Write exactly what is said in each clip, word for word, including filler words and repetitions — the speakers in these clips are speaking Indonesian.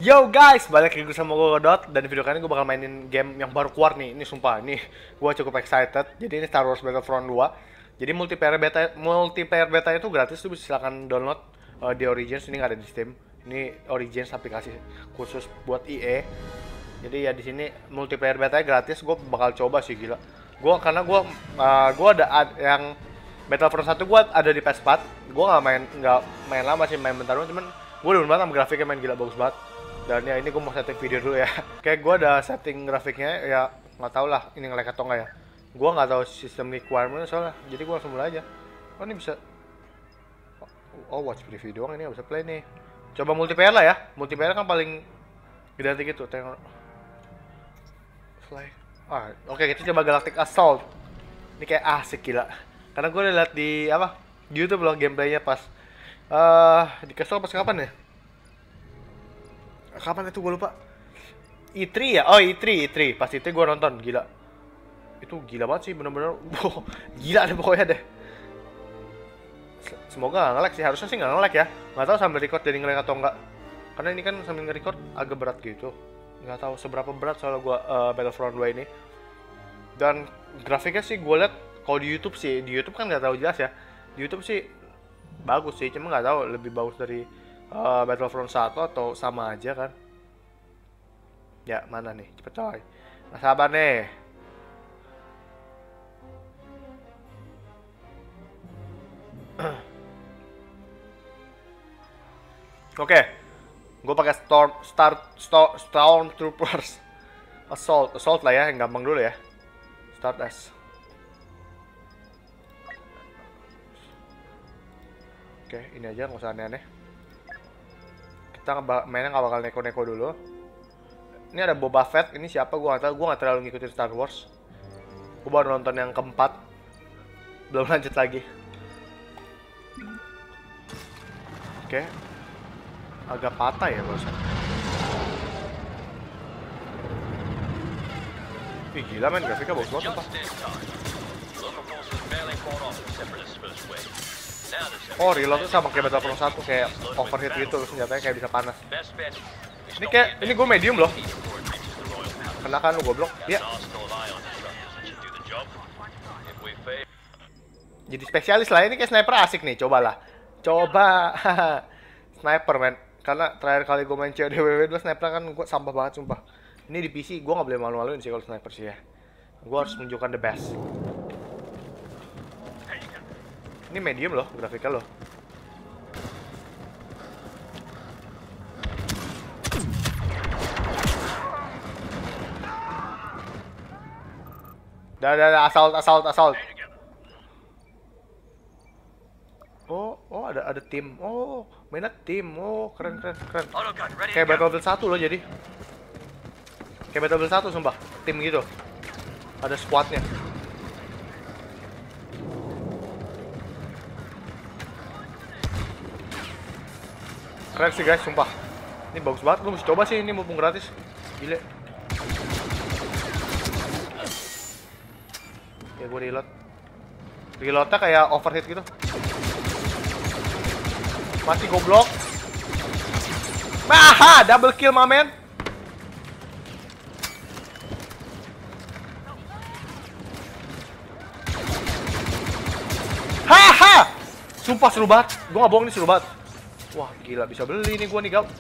Yo guys, balik lagi sama gue Dot. Dan di video kali ini gue bakal mainin game yang baru keluar nih. Ini sumpah, ini gue cukup excited. Jadi ini Star Wars Battlefront dua. Jadi multiplayer beta, multiplayer beta itu gratis, tuh bisa silakan download uh, di Origins. Ini nggak ada di Steam. Ini Origins, aplikasi khusus buat E A. Jadi ya di sini multiplayer betanya gratis. Gue bakal coba sih, gila. Gue karena gue uh, gue ada ad, yang Battlefront satu gue ada di P S empat. Gue nggak main nggak main lama sih, main bentar doang. Cuman gue udah banget sama grafiknya, main gila, bagus banget. Dan ya ini gue mau setting video dulu ya. Kayak gue ada setting grafiknya, ya nggak tau lah ini nge-lag atau nggak ya. Gue nggak tahu sistem requirement soalnya, jadi gue langsung mulai aja. Oh ini bisa, oh watch preview doang, ini nggak bisa play nih. Coba multiplayer lah ya, multiplayer kan paling gede gitu. Tengok fly. Ah oke, kita coba Galactic Assault. Ini kayak asik gila. Karena gue udah liat di apa di YouTube loh gameplaynya pas uh, di Castle pas kapan ya? Kapan itu gue lupa. E tiga ya? Oh E tiga, E tiga. Pas itu gue nonton, gila. Itu gila banget sih, bener-bener. Wow, gila deh pokoknya deh. Semoga gak nge-lag sih, harusnya sih gak nge-lag ya. Gak tahu sambil record jadi nge-lag atau enggak. Karena ini kan sambil nge-record agak berat gitu. Gak tahu seberapa berat soalnya gue uh, Battlefront dua ini. Dan grafiknya sih gue liat kalau di YouTube sih, di YouTube kan gak tahu jelas ya. Di YouTube sih bagus sih, cuma gak tahu lebih bagus dari Uh, Battlefront satu atau sama aja kan. Ya mana nih, cepet coy. Nah sabar nih. Oke, okay. Gue pakai storm start storm Stormtroopers assault assault lah ya, yang gampang dulu ya. Start as. Oke, okay, ini aja nggak usah aneh-aneh. Kita mainnya nggak bakal neko-neko dulu. Ini ada Boba Fett. Ini siapa gue nggak tahu. Gue nggak terlalu ngikutin Star Wars. Gue baru nonton yang keempat. Belum lanjut lagi. Oke. Agak patah ya bos. Ih gila men, grafiknya bagus banget apa. Oh, reload tuh sama kayak Battlefront satu, kayak overheat gitu, senjatanya kayak bisa panas. Ini kayak, ini gue medium loh. Kena kan lu goblok? Iya. Jadi spesialis lah, ini kayak sniper asik nih, cobalah. Coba. Sniper men. Karena terakhir kali gue main C O D W W dua sniper kan gue sampah banget sumpah. Ini di P C, gue gak boleh malu-maluin sih kalau sniper sih ya. Gue harus menunjukkan the best. Ini medium loh, grafiknya loh. Dah, dah, dah, assault, assault, assault. Oh, oh ada ada tim. Oh, mainnya tim. Oh, keren, keren, keren. Kayak Battlefield satu loh jadi. Kayak Battlefield satu sumpah, tim gitu. Ada squadnya. Keren sih guys, sumpah. Ini bagus banget, lu mesti coba sih, ini mumpung gratis. Gile. Ya gue reload. Reloadnya kayak overheat gitu. Mati goblok. Aha, double kill my man. Haha. Sumpah seru banget. Gue gak bohong, ini seru banget. Wah gila, bisa beli nih gua nih gal.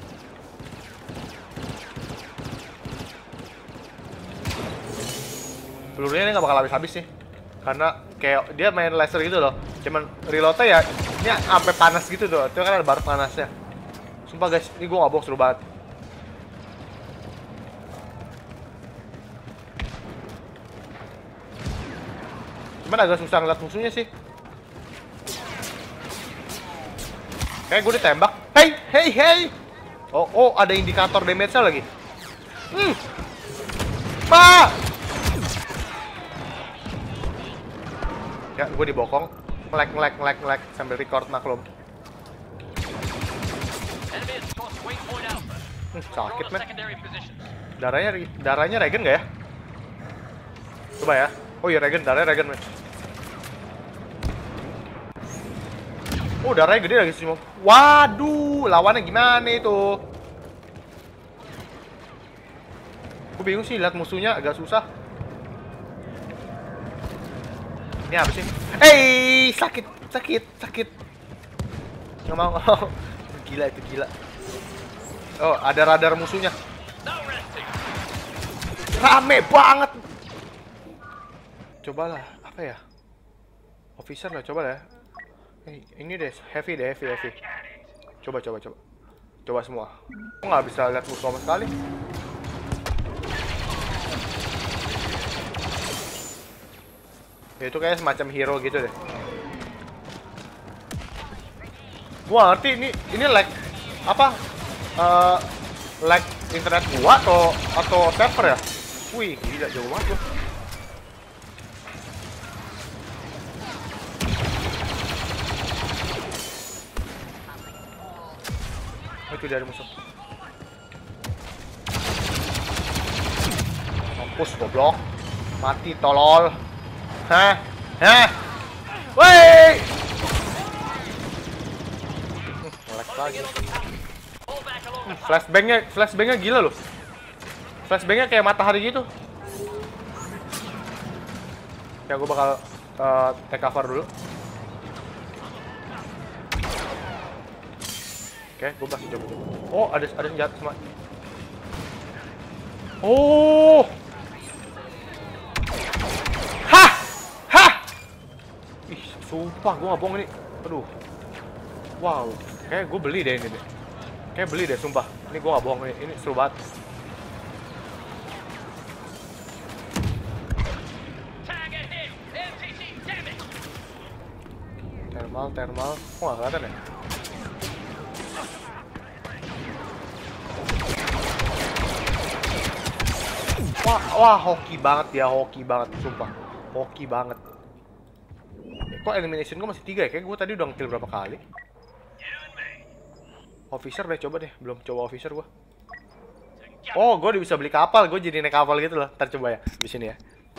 Pelurunya ini gak bakal habis-habis sih. Karena kayak dia main laser gitu loh. Cuman reloadnya ya ini sampai panas gitu tuh. Itu kan ada baru panasnya. Sumpah guys, ini gua gak bohong, seru banget. Cuman agak susah ngeliat musuhnya sih. Kayak gue ditembak. Hey, hey, hey. Oh, oh, ada indikator damage-nya lagi. Hmm. Pak. Ya, gue dibokong. Ngelek, ngelek, ngelek, ngelek sambil record maklum. Hmm, sakit men. Darahnya, darahnya regen nggak ya? Coba ya. Oh iya regen, darahnya regen men. Oh, darahnya gede lagi sih. Waduh, lawannya gimana itu? Gue bingung sih lihat musuhnya agak susah. Ini apa sih? Eh, sakit, sakit, sakit. Nggak mau, nggak mau. Gila itu gila. Oh, ada radar musuhnya. Rame banget. Cobalah, apa ya? Officer lah, coba lah. Eh, ini deh, heavy deh, heavy, heavy. Coba, coba, coba. Coba semua. Kok nggak bisa lihat musuh sama sekali? Ya, itu kayak semacam hero gitu deh. Gua ngerti ini ini lag apa? Uh, lag internet gua atau atau server ya? Wih, gila jauh banget gua. Oh, itu dari musuh. Mampus goblok. Mati tolol. Hah? Hah? Woi! Nge-lag lagi. Hmm, flashbangnya, flashbangnya gila loh. Flashbangnya kayak matahari gitu. Ya gue bakal uh, take cover dulu. Oke, gue masih coba. Oh, ada ada senjata sama. Oh. Hah! Hah! Ih, sumpah gue nggak bohong ini. Aduh. Wow, kayak gue beli deh ini deh. Kayak beli deh, sumpah. Ini gue nggak bohong ini. Ini seru banget. Thermal, thermal. Kok nggak kelihatan ya? Wah, wah, hoki banget ya, hoki banget, sumpah. Hoki banget. Eh, kok elimination gue masih tiga ya? Kayak gue tadi udah nge-kill berapa kali. Officer deh, coba deh. Belum coba officer gue. Oh, gue udah bisa beli kapal. Gue jadi naik kapal gitu loh. Ntar coba ya, di sini ya.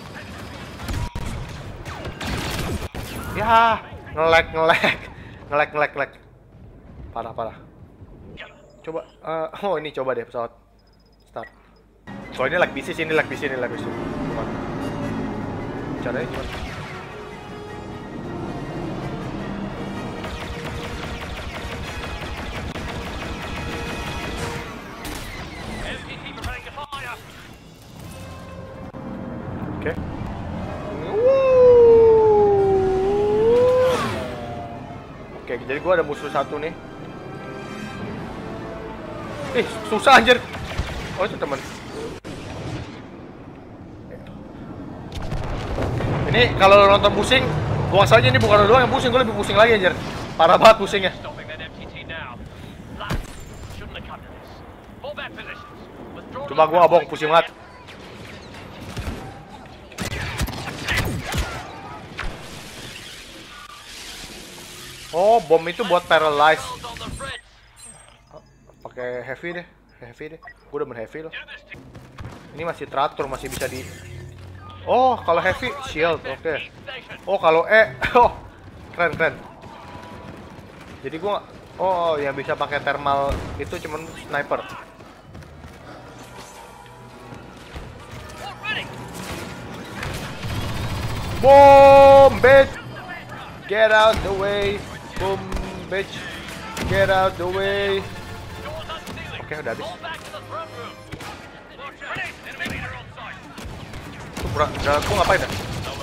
Ya, nge-lag, nge-lag. Nge-lag, nge-lag, nge-lag. Parah, parah. Coba, uh, oh ini coba deh pesawat. Start. Oh ini lag bisnis, ini lag bisnis, ini lag bisnis. Caranya gimana? Oke. Oke, jadi gua ada musuh satu nih. Ih, susah anjir. Oh, itu teman. Ini kalau lo nonton pusing, gua saja ini bukan lo doang yang pusing, gua lebih pusing lagi anjir. Parah banget pusingnya. Coba gua nggak bohong, pusing banget. Oh, bom itu buat paralyze. Pakai heavy deh, heavy deh. Gua udah main heavy loh. Ini masih teratur, masih bisa di. Oh, kalau heavy shield, oke. Okay. Oh, kalau E, oh, keren keren. Jadi gua, oh, yang bisa pakai thermal itu cuman sniper. Boom, bitch, get out the way. Boom, bitch, get out the way. Oke, okay, udah habis. Bro, gua ngapain dah?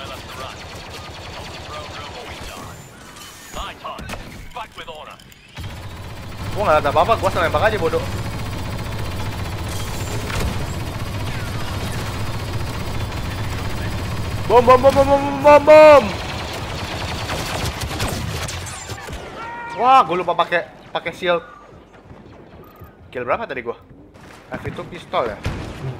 Gua nggak ada apa-apa, gua nembak aja bodoh. Bom bom bom bom bom bom bom. Wah, gua lupa pakai pakai shield. Kill berapa tadi gua? F itu pistol ya?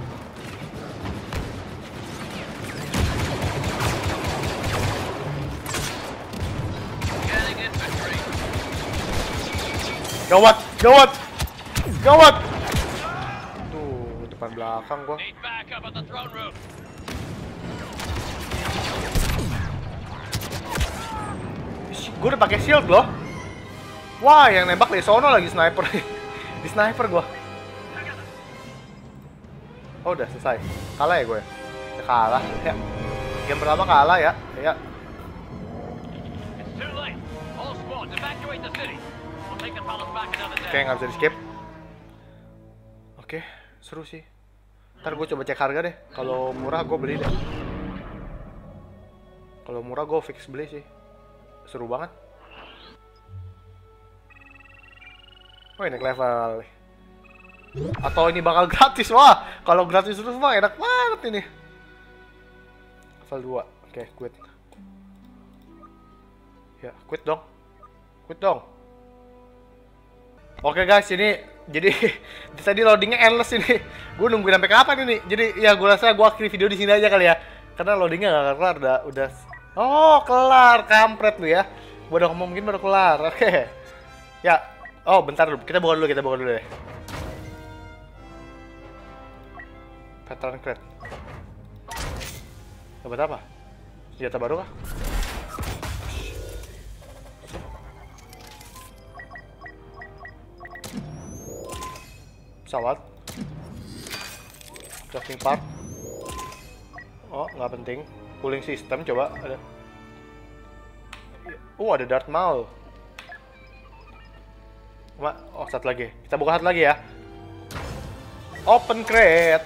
Gawat, gawat, gawat. Tuh, depan belakang gua. Gua udah pakai shield loh. Wah, yang nembak di sono lagi sniper. Di sniper gua. Oh udah selesai. Kalah ya gue? Ya, kalah ya. Game pertama kalah ya. Ya. Oke, nggak bisa di skip. Oke, seru sih. Ntar gue coba cek harga deh. Kalau murah gue beli deh. Kalau murah gue fix beli sih. Seru banget. Oh ini level. Atau ini bakal gratis. Wah, kalau gratis terus mah enak banget ini. Level dua. Oke, quit. Ya, quit dong. Quit dong. Oke guys, ini jadi tadi loadingnya endless ini. Gue nungguin sampai kapan ini. Jadi ya gue rasa gue akhiri video di sini aja kali ya. Karena loadingnya gak kelar, udah udah. Oh kelar, kampret lu ya. Gue udah ngomong mungkin baru kelar. Oke. Ya. Oh bentar dulu, kita buka dulu, kita buka dulu deh. Veteran crate. Dapat apa? Senjata baru kah? Pesawat. Crafting part. Oh, nggak penting. Cooling system coba ada. Oh, ada Darth Maul. Oh, satu lagi. Kita buka satu lagi ya. Open crate.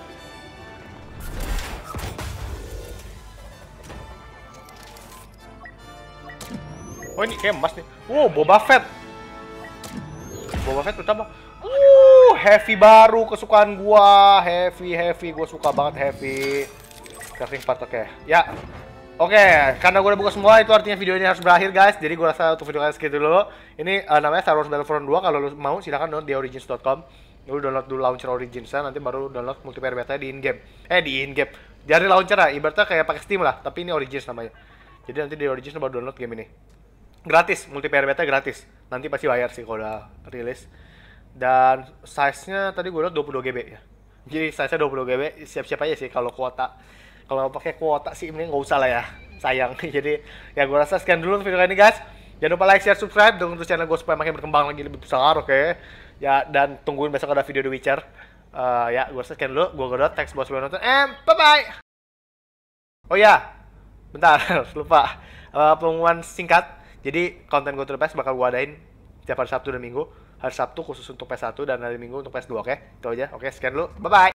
Oh, ini kayak emas nih. Wow, Boba Fett. Boba Fett pertama. Uh, heavy baru kesukaan gua. Heavy, heavy. Gua suka banget heavy. Crafting part, oke. Okay. Ya. Oke, okay. Karena gua udah buka semua, itu artinya video ini harus berakhir, guys. Jadi gua rasa untuk video kalian segitu dulu. Ini uh, namanya Star Wars Battlefront dua. Kalau lu mau, silahkan download di origins dot com. Lu download dulu launcher Originsnya, nanti baru download multiplayer beta di in-game. Eh, di in-game. Dari launcher lah, ibaratnya kayak pakai Steam lah, tapi ini Origins namanya. Jadi nanti di Origins baru download game ini. Gratis, multiplayer beta gratis. Nanti pasti bayar sih kalau udah rilis. Dan size-nya tadi gue lihat dua puluh dua giga ya. Jadi size-nya dua puluh giga, siap-siap aja sih kalau kuota. Kalau pakai kuota sih ini nggak usah lah ya. Sayang. Jadi ya gue rasa sekian dulu video kali ini, guys. Jangan lupa like, share, subscribe, dukung terus channel gue supaya makin berkembang lagi lebih besar, oke? Okay? Ya, dan tungguin besok ada video The Witcher. Uh, ya, gue rasa sekian dulu. Gue Godot, thanks buat semua nonton, and bye-bye! Oh ya, bentar, lupa. Uh, pengumuman singkat. Jadi, konten gue to the P E S bakal gue adain tiap hari Sabtu dan Minggu. Hari Sabtu khusus untuk P S satu dan hari Minggu untuk P S dua, oke? Okay? Itu aja, oke? Okay, sekian dulu, bye-bye!